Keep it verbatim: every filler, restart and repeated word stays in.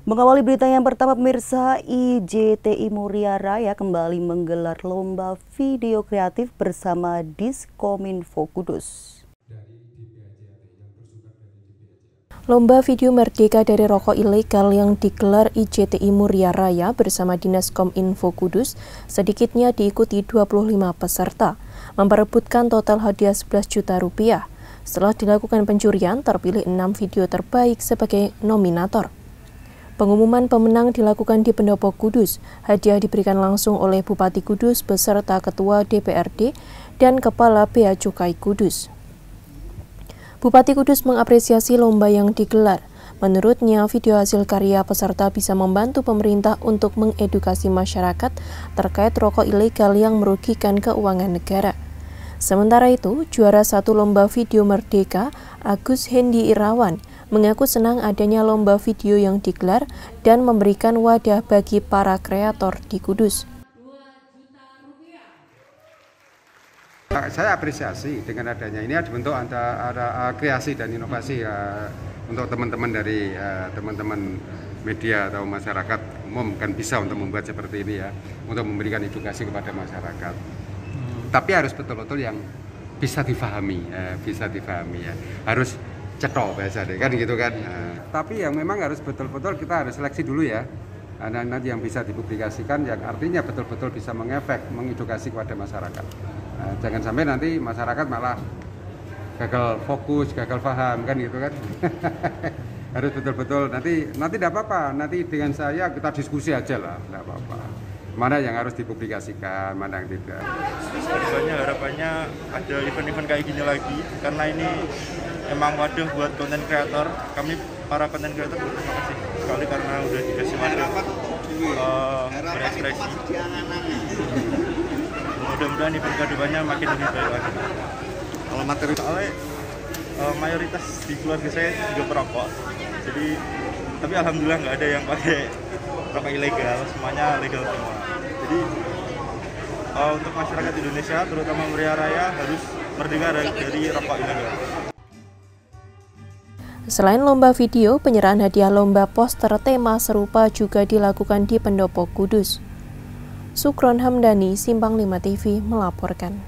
Mengawali berita yang pertama, pemirsa, I J T I Muria Raya kembali menggelar lomba video kreatif bersama Diskominfo Kudus. Lomba video merdeka dari rokok ilegal yang digelar I J T I Muria Raya bersama Dinas Kominfo Kudus sedikitnya diikuti dua puluh lima peserta, memperebutkan total hadiah sebelas juta rupiah. Setelah dilakukan pencurian, terpilih enam video terbaik sebagai nominator. Pengumuman pemenang dilakukan di Pendopo Kudus. Hadiah diberikan langsung oleh Bupati Kudus beserta Ketua D P R D dan Kepala Bea Cukai Kudus. Bupati Kudus mengapresiasi lomba yang digelar. Menurutnya, video hasil karya peserta bisa membantu pemerintah untuk mengedukasi masyarakat terkait rokok ilegal yang merugikan keuangan negara. Sementara itu, juara satu lomba video merdeka, Agus Hendi Irawan, mengaku senang adanya lomba video yang digelar dan memberikan wadah bagi para kreator di Kudus. Saya apresiasi dengan adanya ini ada bentuk ada, ada uh, kreasi dan inovasi uh, untuk teman-teman dari teman-teman uh, media atau masyarakat umum kan bisa untuk membuat seperti ini ya, untuk memberikan edukasi kepada masyarakat. Hmm. Tapi harus betul-betul yang bisa difahami, uh, bisa difahami ya. Harus cetok biasa deh kan gitu kan. Nah, tapi yang memang harus betul-betul kita harus seleksi dulu ya. Nah, nanti yang bisa dipublikasikan yang artinya betul-betul bisa mengefek, mengedukasi kepada masyarakat. Nah, jangan sampai nanti masyarakat malah gagal fokus, gagal paham kan gitu kan. Harus betul-betul nanti nanti tidak apa-apa, nanti dengan saya kita diskusi aja lah, tidak apa-apa. Mana yang harus dipublikasikan, mana yang tidak. Harapannya harapannya ada event-event kayak gini lagi karena ini emang wadah buat konten kreator. Kami para konten kreator berterima kasih sekali karena udah dikasih wadah uh, berekspresi. Mudah-mudahan event kedepannya makin lebih baik lagi. Kalau materi soalnya uh, mayoritas di keluarga saya juga perokok. Jadi tapi alhamdulillah nggak ada yang pakai rokok ilegal, semuanya legal semua. Jadi uh, untuk masyarakat Indonesia, terutama Muria Raya harus merdeka dari, dari rokok ilegal. Selain lomba video, penyerahan hadiah lomba poster tema serupa juga dilakukan di Pendopo Kudus. Sukron Hamdani, Simpang lima T V melaporkan.